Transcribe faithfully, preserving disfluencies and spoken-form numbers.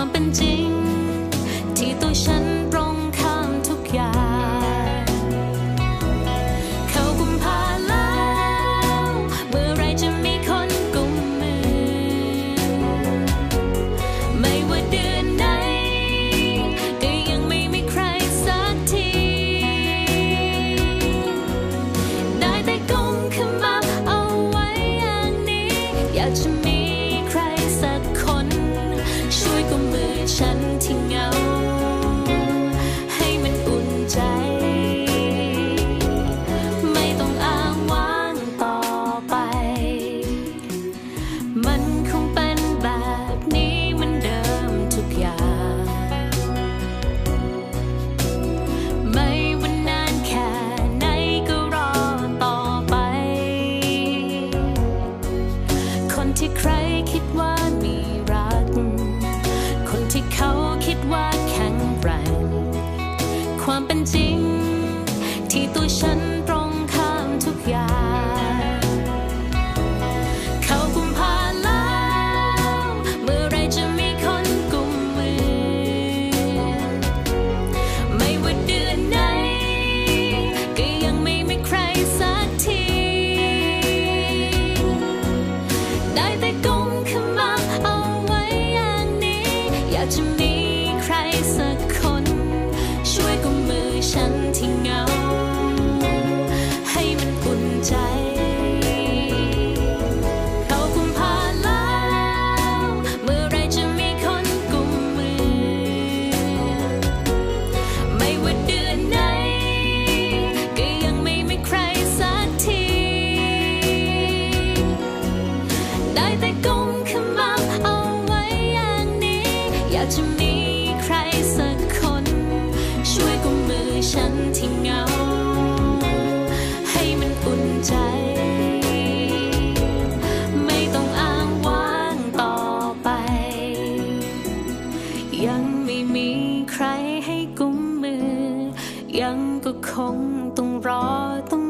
ความเป็นจริงที่ตัวฉันตรงข้ามทุกอย่างเข้ากุมภาแล้วเมื่อไรจะมีคนกุมมือไม่ว่าเดือนไหนก็ยังไม่มีใครสักทีได้แต่กุมขมับเอาไว้อย่างนี้อยากจะมีใครสักคนช่วยกุมมือฉันที่เหงาให้มันอุ่นใจไม่ต้องอ้างว้างต่อไปมันคงเป็นแบบนี้เหมือนเดิมทุกอย่างไม่ว่านานแค่ไหนก็รอต่อไปคนที่ใครคิดว่ามีรักคนที่เขาคิดว่าแข็งแกร่งความเป็นจริงที่ตัวฉันตรงข้ามทุกอย่างเข้ากุมภาแล้วเมื่อไรจะมีคนกุมมือไม่ว่าเดือนไหนก็ยังไม่มีใครสักทีได้แต่กุมขมับเอาไว้อย่างนี้อยากจะมีใครสักคนช่วยกุมมือฉันที่เหงาให้มันอุ่นใจเข้ากุมภาแล้วเมื่อไรจะมีคนกุมมือไม่ว่าเดือนไหนก็ยังไม่มีใครสักทีได้แต่กุมขมับเอาไว้อย่างนี้อยากจะมีใครสักคนช่วยกุมมือฉันที่เหงาให้มันอุ่นใจไม่ต้องอ้างว้างต่อไปยังไม่มีใครให้กุมมือยังก็คงต้องรอต้อง